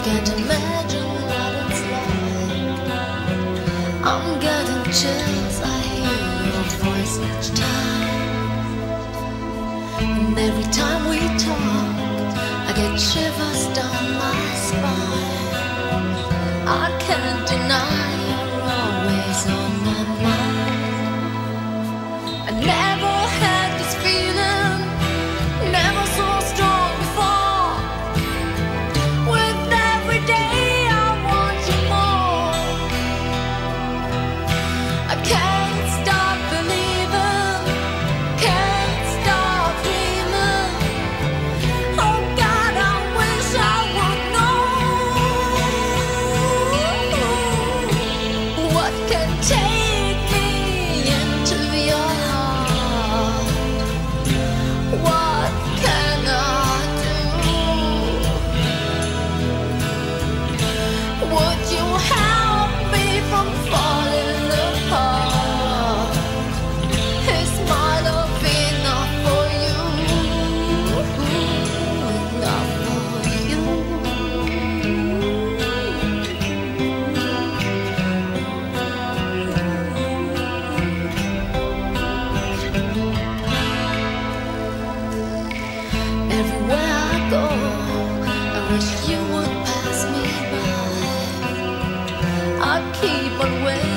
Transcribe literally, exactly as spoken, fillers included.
can't imagine what it's like. I'm getting chills, I hear your voice each time. And every time we talk, I get shivers down my spine. I can't deny you're always on my mind. I never had this feeling, never so strong before. With every day I want you more. I can't stop believing, can't stop dreaming. Oh God, I wish I would know what can take me into your heart. What can I do? Would you help me from falling apart? Is my love enough for you? Enough for you? Everywhere I go, I wish you would pass me by. I keep on waiting.